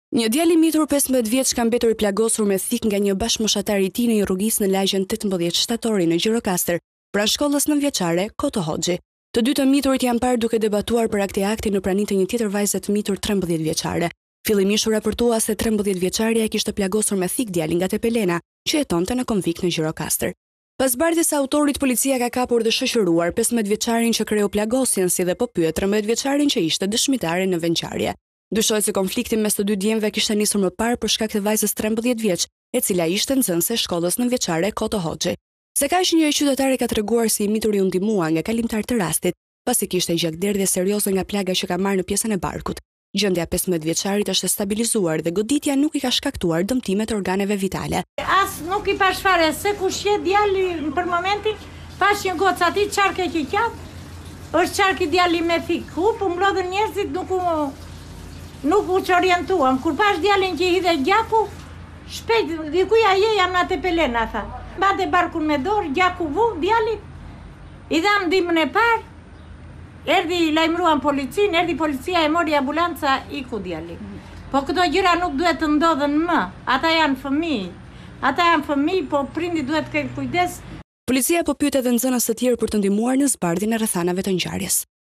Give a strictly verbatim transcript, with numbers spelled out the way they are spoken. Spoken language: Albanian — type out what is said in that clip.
Një djalë i mitur pesëmbëdhjetë vjeç ka mbetur i plagosur me thik nga një bashkëmoshatar i tij në një rrugis në lagjen tetëmbëdhjetë shtatori në Gjirokastër, pranë shkollës nëntëvjeçare Koto Hoxhi. Të dy të miturit janë parë duke debatuar për akti akti në praninë të një tjetër vajze të mitur trembëdhjetë vjeçare. Fillimisht u raportua se trembëdhjetë vjeçaria kishte plagosur me thik djalin nga Tepelena, që jetonte në Konvik në Gjirokastër. Pas bardhjes së autorit, policia ka kapur dhe shoqëruar pesëmbëdhjetë vjeçarin që kreu plagosjen, si dhe po pyet trembëdhjetë vjeçarin që ishte dëshmitare në vençarje. Dyshohet se konflikti mes të dy djemve kishte nisur më parë për shkak të vajzës trembëdhjetë vjeç, e cila ishte nxënëse shkollës nëntëvjeçare Koto Hoxhi. Se kaq një qytetare ka treguar si i mituri u ndihmua nga kalimtar të rastit, pasi kishte gjakderdhje serioze nga plaga që ka marrë në pjesën e barkut. Gjendja e pesëmbëdhjetë vjeçarit është stabilizuar dhe goditja nuk i ka shkaktuar dëmtime të organeve vitale. As nuk i pash fare se kush je djali për momentin, pash një gocë aty çarkë që qat, është çarkë djali me fik. U po mblodhen njerëzit, nuk u nuk u orientuam. Kur pash djalin që i hidhe gjaku, shpejt dikuja je jam në Tepelena, tha. Mbante barkun me dorë, gjaku vu djalit. I dham ndihmën e parë. Erdhi lajmëruan policin, erdhi policia e mori ambulanca, iku djali. Po këto gjëra nuk duhet të ndodhen më. Ata janë fëmijë. Ata janë fëmijë, po prindi duhet të kenë kujdes. Policia po pyet edhe nxënës të tjerë për të ndihmuar në zbardhjen e rrethanave të ngjarjes.